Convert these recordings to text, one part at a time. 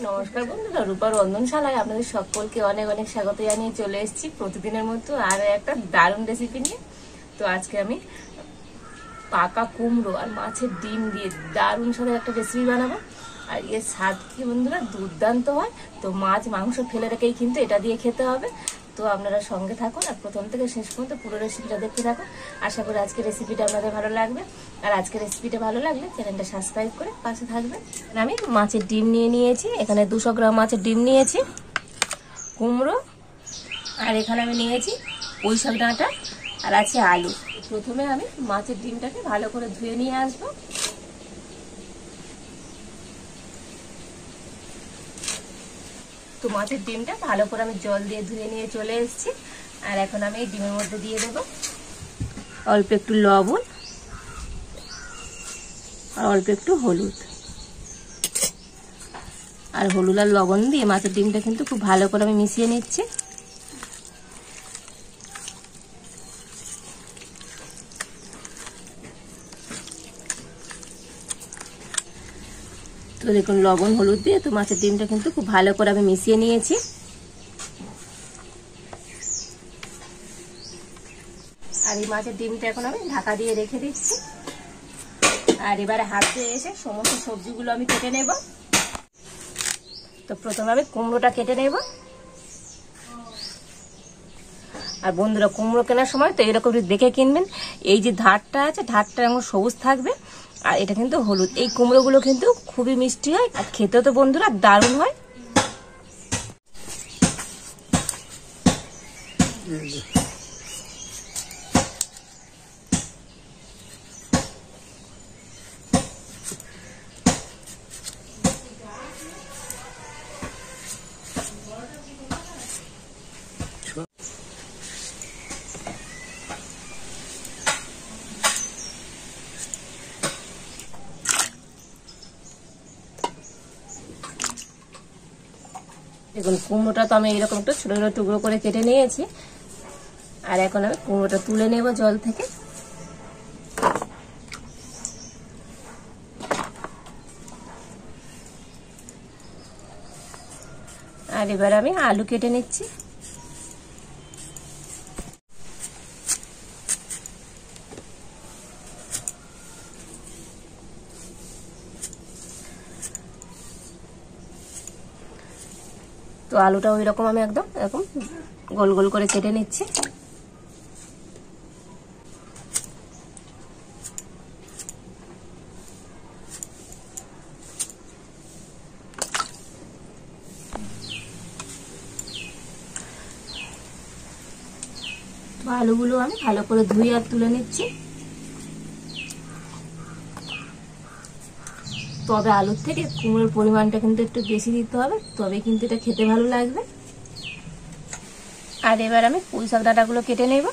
নমস্কার বন্ধুরা, রূপার রন্ধনশালায় আপনাদের সকলকে অনেক অনেক স্বাগত জানিয়ে চলে এসেছি প্রতিদিনের মতো আরো একটা দারুণ রেসিপি নিয়ে। তো আজকে আমি পাকা কুমড়ো আর মাছের ডিম দিয়ে দারুণ স্বাদের একটা রেসিপি বানাবো। আর এর স্বাদ কি বন্ধুরা দুর্দান্ত হয়। তো মাছ মাংস ফেলে রেখেই কিন্তু এটা দিয়ে খেতে হবে। তো আপনারা সঙ্গে থাকুন আর প্রথম থেকে শেষ পর্যন্ত পুরো রেসিপিটা দেখতে থাকুন। আশা করি আজকের রেসিপিটা আপনাদের ভালো লাগবে। আর আজকের রেসিপিটা ভালো লাগলে চ্যানেলটা সাবস্ক্রাইব করে পাশে থাকবেন। আমি মাছের ডিম নিয়ে নিয়েছি, এখানে 200 গ্রাম মাছের ডিম নিয়েছি, কুমড়ো, আর এখানে আমি নিয়েছি পুঁইশাক ডাঁটা, আর আছে আলু। প্রথমে আমি মাছের ডিমটাকে ভালো করে ধুয়ে নিয়ে আসবো। তো মাছের ডিমটা ভালো করে আমি জল দিয়ে ধুয়ে নিয়ে চলে এসেছি। আর এখন আমি এই ডিমের মধ্যে দিয়ে দেবো অল্প একটু লবণ আর অল্প একটু হলুদ। আর হলুদ আর লবণ দিয়ে মাছের ডিমটা কিন্তু খুব ভালো করে আমি মিশিয়ে নিচ্ছি। তো দেখুন লবণ হলুদ দিয়ে তো মাছের ডিমটা কিন্তু খুব ভালো করে আমি মিশিয়ে নিয়েছি। আর এই মাছের ডিমটা এখন আমি ঢাকা দিয়ে রেখে দিচ্ছি। আর এবারে হাত দিয়ে এসে সমস্ত সবজিগুলো আমি কেটে নেব। তো প্রথমে আমি কুমড়োটা কেটে নেব। আর বন্ধুরা, কুমড়ো কেনার সময় তো এরকম দেখে কিনবেন। এই যে ধারটা আছে, ধারটা এখন সবুজ থাকবে, আর এটা কিন্তু হলুদ। এই কুমড়োগুলো কিন্তু খুবই মিষ্টি হয় আর খেতেও তো বন্ধুরা দারুণ হয়। দেখুন কুমড়োটা তো আমি এরকম একটু ছোট ছোট টুকরো করে কেটে নিয়েছি। আর এখন আমি কুমড়োটা তুলে নেব জল থেকে। আর এবার আমি আলু কেটে নিচ্ছি। তো আলুটাও এরকম আমি একদম এরকম গোল গোল করে কেটে নিচ্ছি। আলুগুলো আমি ভালো করে ধুয়ে আর তুলে নিচ্ছি। তবে আলুর থেকে কুমড়োর পরিমাণটা কিন্তু একটু বেশি দিতে হবে, তবে কিন্তু এটা খেতে ভালো লাগবে। আর এবার আমি পুঁইশাক ডাঁটাগুলো কেটে নেব।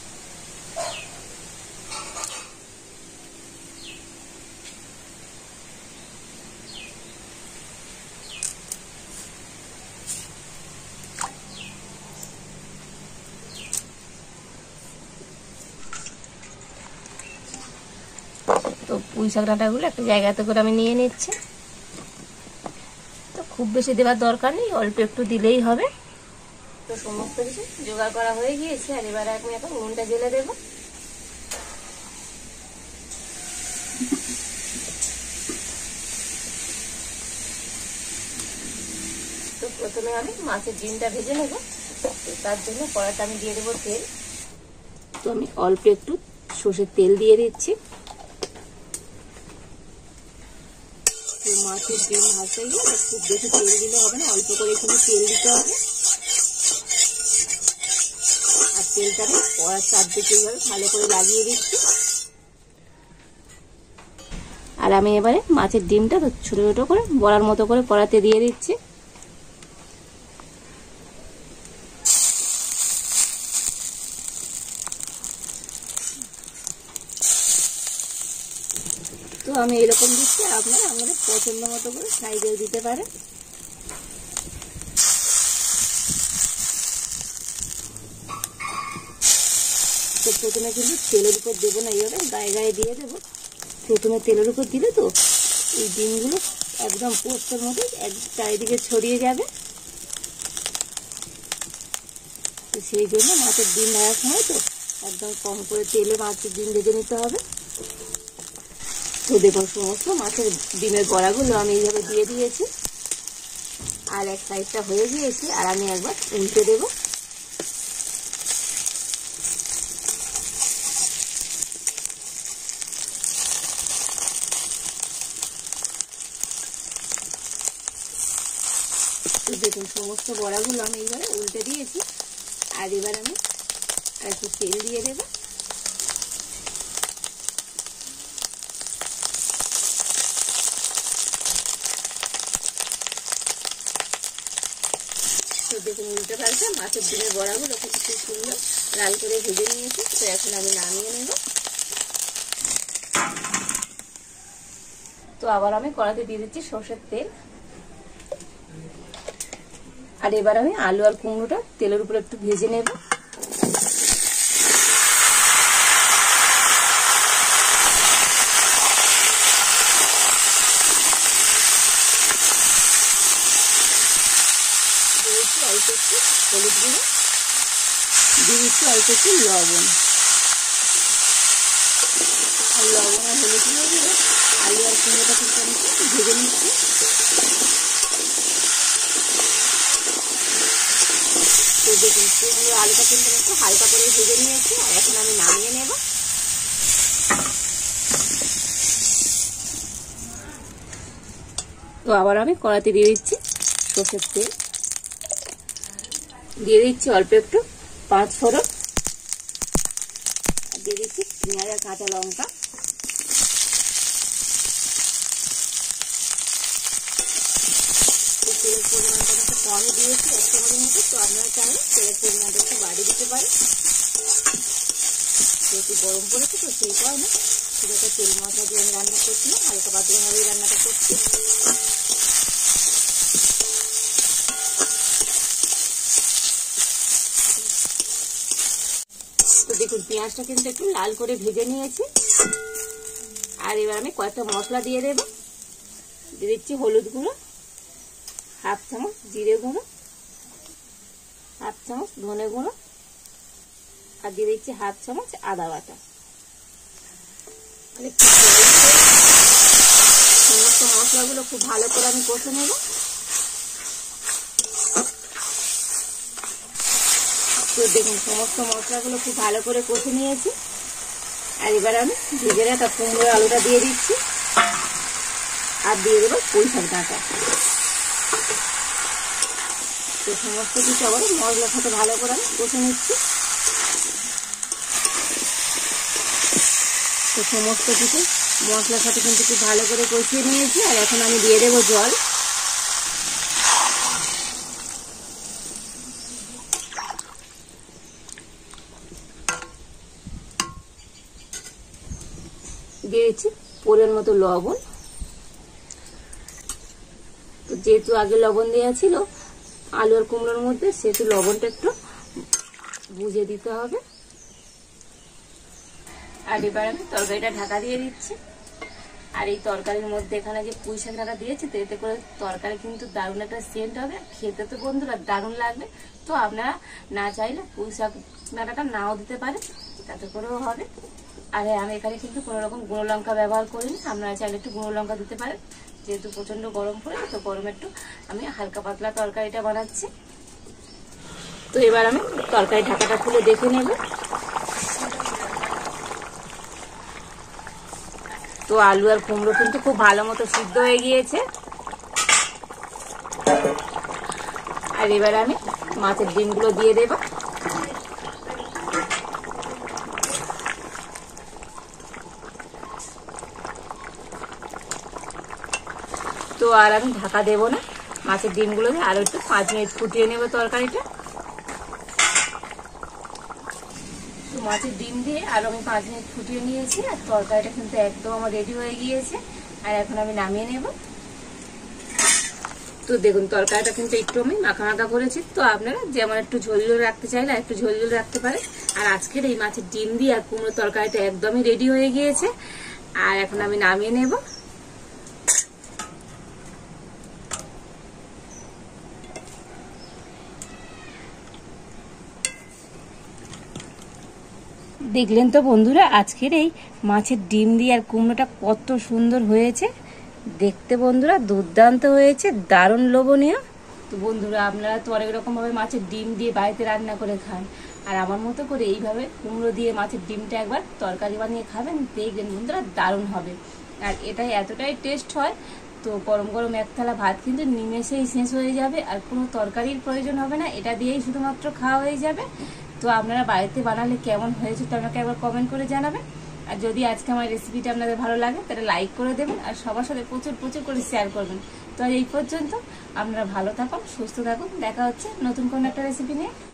তো পুঁইশাক ডাঁটাগুলো একটা জায়গাতে করে আমি নিয়ে নিচ্ছি। তো খুব বেশি দেওয়ার দরকার নেই, অল্প একটু দিলেই হবে। তো সমস্ত কিছু জোগাড় করা হয়ে গিয়েছে। আর এবারে আমি এখন উনুনটা জ্বেলে দেব। তো প্রথমে আমি মাছের ডিমটা ভেজে নেব। তার জন্য কড়াইতে আমি দিয়ে দেবো তেল। তো আমি অল্প একটু সর্ষের তেল দিয়ে দিচ্ছি। মাছের ডিম ভাজতে গিয়ে খুব বেশি তেল দিলে হবে না, অল্প করে কিন্তু তেল দিতে হবে। আর তেলটা আমি কড়ার চারদিকে ভালো করে লাগিয়ে দিচ্ছি। আর আমি এবারে মাছের ডিমটা ছোট ছোট করে বড়ার মতো করে কড়াতে দিয়ে দিচ্ছি। তো আমি এরকম দিচ্ছি, আপনারা আমাদের পছন্দ মতো করে সাইজেও দিতে পারেন। তো প্রথমে কিন্তু তেলের উপর দেবো না, এইভাবে গায়ে গায়ে দিয়ে দেবো। প্রথমে তেলের উপর দিলে তো এই ডিমগুলো একদম পোস্তের মতো চারিদিকে ছড়িয়ে যাবে। তো সেই জন্য মাছের ডিম ভাজার সময় তো একদম কম করে তেলে মাছের ডিম ভেজে নিতে হবে। তো দেখুন সমস্ত মাছের ডিমের বড়াগুলো আমি এইভাবে দিয়ে দিয়েছি, আর এক সাইডটা হয়ে গিয়েছে, আর আমি একবার উল্টে দেবো। তো দেখুন সমস্ত বড়াগুলো আমি এইবারে উল্টে দিয়েছি, আর এবার আমি একটু তেল দিয়ে দেবো। তো দেখুন উল্টে পাল্টে মাছের ডিমের বড়াগুলো খুব সুন্দর লাল করে ভেজে নিয়েছি। তো এখন আমি নামিয়ে নেব। তো আবার আমি কড়াতে দিয়ে দিচ্ছি সরষের তেল, আর এবার আমি আলু আর কুমড়োটা তেলের উপর একটু ভেজে নেব। অল্প একটু হলুদ গুঁড়ো, দিয়ে দিচ্ছি অল্প একটু লবণ, আর লবণ আর হলুদ গুঁড়ো দিয়ে আলু আর কুমড়োটা কিন্তু আমি ভেজে নিচ্ছি। তো দেখুন কুমড়ো আলুটা কিন্তু একটু হালকা করে ভেজে নিয়েছি, আর এখন আমি নামিয়ে নেব। তো আবার আমি কড়াতে দিয়ে দিচ্ছি সরষের তেল, দিয়ে দিচ্ছি অল্প একটু পাঁচ ফোড়ন, আর দিয়ে দিচ্ছি পেঁয়াজ আর কাঁচা লঙ্কা। তেলের পরিমাণটা একটু কমই দিয়েছি, 1 চামচের মতো। তো আপনারা চাইলে তেলের পরিমাণটা একটু বাড়িয়ে দিতে পারেন, যেহেতু গরম পড়েছে তো সেই কারণে শুধু একটা তেল মশলা দিয়ে আমি রান্না করছিলাম, হালকা পাতলাভাবেই রান্নাটা করছি। তো দেখুন পেঁয়াজটা কিন্তু একটু লাল করে ভেজে নিয়েছি, আর এবার আমি কয়েকটা মশলা দিয়ে দেব। দিয়ে দিচ্ছি হলুদ গুঁড়ো, 1/2 চামচ জিরে গুঁড়ো, 1/2 চামচ ধনে গুঁড়ো, আর দিয়ে দিচ্ছি 1/2 চামচ আদা বাটা। সমস্ত মশলাগুলো খুব ভালো করে আমি কষে নেব। তো দেখুন সমস্ত মশলাগুলো খুব ভালো করে কষে নিয়েছি, আর এবার আমি ভেজে রাখা কুমড়ো আলুটা দিয়ে দিচ্ছি, আর দিয়ে দেবো পুঁই শাক ডাঁটা। তো সমস্ত কিছু আবার মশলার সাথে ভালো করে আমি কষে নিচ্ছি। তো সমস্ত কিছু মশলার সাথে কিন্তু খুব ভালো করে কষিয়ে নিয়েছি, আর এখন আমি দিয়ে দেবো জল। দিয়ে দিচ্ছি পরিমাণ মতো লবণ। তো যেহেতু আগে লবণ দেওয়া ছিল আলু আর কুমড়োর মধ্যে, সেহেতু লবণটা একটু বুঝে দিতে হবে। আর এবার আমি তরকারিটা ঢাকা দিয়ে দিচ্ছি, আর এই তরকারির মধ্যে এখানে যে পুঁই শাক ডাঁটা দিয়েছি, তো এতে করে তরকারি কিন্তু দারুণ একটা সেন্ট হবে, খেতে তো বন্ধুরা দারুণ লাগবে। তো আপনারা না চাইলে পুঁই শাক ডাঁটাটা নাও দিতে পারেন, তাতে করেও হবে। আর আমি এখানে কিন্তু কোনো রকম গুঁড়ো লঙ্কা ব্যবহার করিনি, আপনারা চাইলে একটু গুঁড়ো লঙ্কা দিতে পারেন। যেহেতু প্রচন্ড গরম পড়েছে, তো গরমে একটু আমি হালকা পাতলা তরকারিটা বানাচ্ছি। তো এবার আমি তরকারি ঢাকাটা খুলে দেখে নেব। তো আলু আর কুমড়ো কিন্তু খুব ভালো মতো সিদ্ধ হয়ে গিয়েছে, আর এবার আমি মাছের ডিমগুলো দিয়ে দেব। তো আর আমি ঢাকা দেব না, মাছের ডিমগুলো দিয়ে আরো একটু 5 মিনিট ফুটিয়ে নেব তরকারিটা। তো মাছের ডিম দিয়ে আরো আমি 5 মিনিট ফুটিয়ে নিয়েছি, আর তরকারিটা কিন্তু একদম আমার রেডি হয়ে গিয়েছে, আর এখন আমি নামিয়ে নেব। তো দেখুন তরকারিটা কিন্তু একটু আমি মাখা মাখা করেছি। তো আপনারা যেমন একটু ঝোল ঝোল রাখতে চাইলে একটু ঝোল ঝোল রাখতে পারেন। আর আজকের এই মাছের ডিম দিয়ে আর কুমড়ো তরকারিটা একদমই রেডি হয়ে গিয়েছে, আর এখন আমি নামিয়ে নেব। দেখলেন তো বন্ধুরা আজকের এই মাছের ডিম দিয়ে আর কুমড়োটা কত সুন্দর হয়েছে দেখতে। বন্ধুরা দুর্দান্ত হয়েছে, দারুণ লোভনীয়। তো বন্ধুরা আপনারা তো অনেক রকম ভাবে মাছের ডিম দিয়ে বাড়িতে রান্না করে খান, আর আমার মতো করে এইভাবে কুমড়ো দিয়ে মাছের ডিমটা একবার তরকারি বানিয়ে খাবেন, দেখবেন বন্ধুরা দারুণ হবে। আর এটাই এতটাই টেস্ট হয়, তো গরম গরম এক থালা ভাত কিন্তু নিমেষেই শেষ হয়ে যাবে, আর কোনো তরকারির প্রয়োজন হবে না, এটা দিয়েই শুধুমাত্র খাওয়া হয়ে যাবে। তো আপনারা বাড়িতে বানালে কেমন হয়েছে তো আমাকে একবার কমেন্ট করে জানাবেন। আর যদি আজকে আমার রেসিপিটা আপনাদের ভালো লাগে তাহলে লাইক করে দেবেন, আর সবার সাথে প্রচুর প্রচুর করে শেয়ার করবেন। তো আর এই পর্যন্ত, আপনারা ভালো থাকুন, সুস্থ থাকুন, দেখা হচ্ছে নতুন কোনো একটা রেসিপি নিয়ে।